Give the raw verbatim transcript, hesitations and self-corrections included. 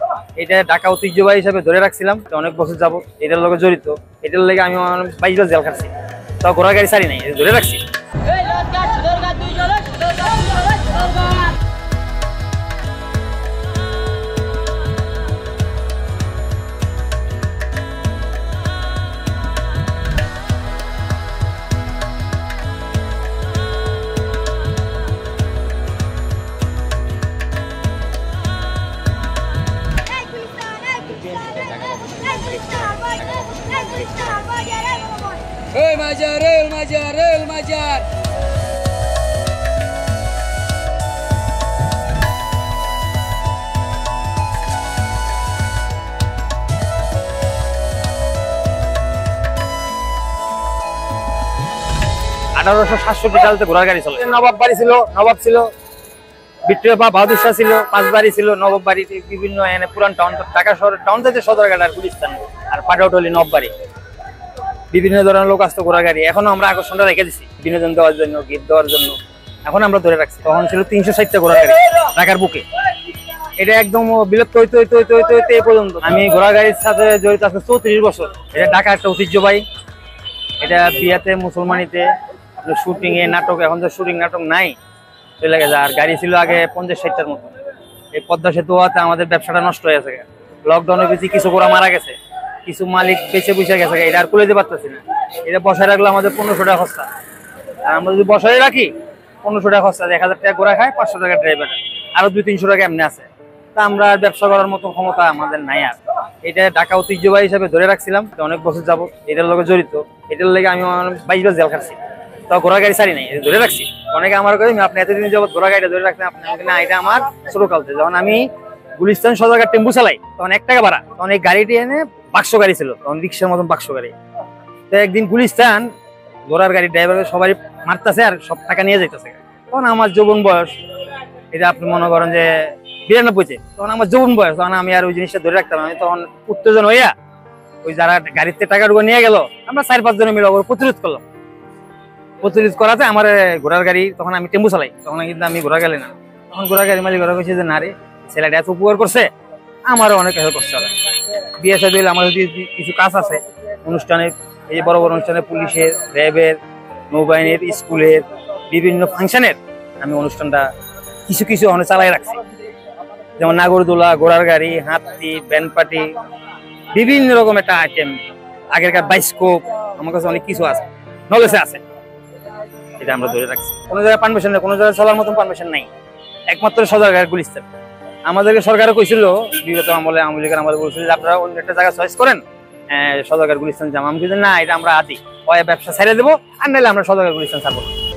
এটা ঢাকা ঐতিহ্যবাহী হিসাবে ধরে রাখছিলাম অনেক বছর যাবত, এটার লগে জড়িত। এটার লেগে আমি বাইশ বার জেল খাচ্ছি, তাও ঘোড়া গাড়ি ছাড়ি নাই, ধরে রাখছি। Hey Majar, hey Majar, hey Majar. আঠারোশো সাতষট্টি সালতে ঘোড়ার গাড়ি চলে। নবাব বাড়ি ছিল, নবাব ছিল, ভিক্টোরিয়া বা বাহাদুর শাহ ছিল, পাঁচ বাড়ি ছিল, নবাব বাড়ি বিভিন্ন এনে পুরান টাউন, ঢাকা শহরের টাউন থেকে সদরঘাট আর গুলিস্তান আর পাটাউটলি নব বাড়ি, বিভিন্ন ধরনের লোক আসতো ঘোড়া গাড়ি। এখনো আমরা আকর্ষণটা রেখে দিচ্ছি বিনোদন দেওয়ার জন্য, গীত দেওয়ার জন্য, এখন আমরা ধরে রাখছি। তখন ছিল তিনশো ষাটটা ঘোড়া গাড়ি ঢাকার বুকে। এটা একদম বিলুপ্ত হইতে হইতে হইতে হইতে হইতে এই পর্যন্ত। আমি ঘোড়া গাড়ির সাথে জড়িত আছি চৌত্রিশ বছর। এটা ঢাকা একটা ঐতিহ্যবাহী, এটা বিয়াতে, মুসলমানিতে, শুটিং এ, নাটক, এখন তো শুটিং নাটক নাই, চলে গেছে। আর গাড়ি ছিল আগে পঞ্চাশ ষাটটার মতো। এই পদ্মা সেতু হওয়াতে আমাদের ব্যবসাটা নষ্ট হয়ে গেছে। লকডাউনের বেশি কিছু ঘোড়া মারা গেছে, কিছু মালিক বেঁচে বসে গেছে, এটা আর খুলে দিতে পারতেছি না। এটা বসায় রাখলে আমাদের পনেরোশো টাকা খরচা, আর আমরা যদি বসায় রাখি পনেরোশো টাকা খরচা, এক হাজার টাকা ঘোড়া খায়, পাঁচশো টাকা ড্রাইভার, আরো দুই তিনশো টাকা এমনি আছে। তা আমরা ব্যবসা করার মতো ক্ষমতা আমাদের নাই। আর এটা ঢাকা ঐতিহ্যবাহী হিসাবে ধরে রাখছিলাম অনেক বছর যাবত, এটার লগে জড়িত। এটার লেগে আমি বাইশ বার জেল খাচ্ছি, তাও ঘোড়া গাড়ি ছাড়ি নাই, ধরে রাখছি। অনেকে আমার কাছে আপনি এতদিন যাবত ঘোড়া গাড়িটা ধরে রাখছেন, আপনি না, এটা আমার ছোট কালতে যখন আমি গুলিস্তান সদরঘাট টেম্পু চালাই তখন এক টাকা ভাড়া, তখন এই গাড়িটি এনে বাক্স গাড়ি ছিল, তখন রিক্সার মতন বাক্স গাড়ি। তো একদিন গুলিস্তান ঘোড়ার গাড়ি ড্রাইভার সবাই মারতেছে আর সব টাকা নিয়ে যাইতেছে। তখন আমার যৌবন বয়স, এটা আপনি মনে করেন যে বিরানব্বইতে, তখন আমার যৌবন বয়স, তখন আমি আর ওই জিনিসটা ধরে রাখতাম। আমি তখন উত্তেজন হইয়া ওই যারা গাড়িতে টাকা ঢুকে নিয়ে গেল, আমরা চার পাঁচ জনে মিলে প্রতিরোধ করলাম। প্রতিরোধ করাতে আমার ঘোড়ার গাড়ি, তখন আমি টেম্পু চালাই, তখন কিন্তু আমি ঘোড়া গাড়ি না, তখন ঘোড়া গাড়ি মালিক ঘোড়া কইছে যে না রে, ছেলেটা এত উপকার করছে, আমারও অনেক হেল্প করছে। বিয়ে সাথে আমার যদি কিছু কাজ আছে অনুষ্ঠানে, এই যে বড় বড় অনুষ্ঠানে, পুলিশের, র্যাবের, নৌবাহিনীর, স্কুলের, বিভিন্ন ফাংশনের আমি অনুষ্ঠানটা কিছু কিছু অনেক চালাই রাখছি। যেমন নাগরদোলা, ঘোড়ার গাড়ি, হাতি, ব্যান্ড পার্টি, বিভিন্ন রকম একটা আইটেম, আগেরকার বাইস্কোপ, আমার কাছে অনেক কিছু আছে, নলেজে আছে। এটা আমরা ধরে রাখছি। কোনো জায়গায় পারমিশন নেই, কোনো জায়গায় চলার মতন পারমিশন নাই, একমাত্র সদরঘাট গুলিস্তান। আমাদেরকে সরকারও কইছিল বিগত আমলে, আওয়ামী লীগের আমাদের বলছিল যে আপনারা অন্য একটা জায়গা চয়েস করেন, সদরঘাট গুলিস্তান যাবো। আমি কিন্তু না, এটা আমরা আদি হয় ব্যবসা ছেড়ে দেবো, আর নাহলে আমরা সদরঘাট গুলিস্তান ছাড়বো।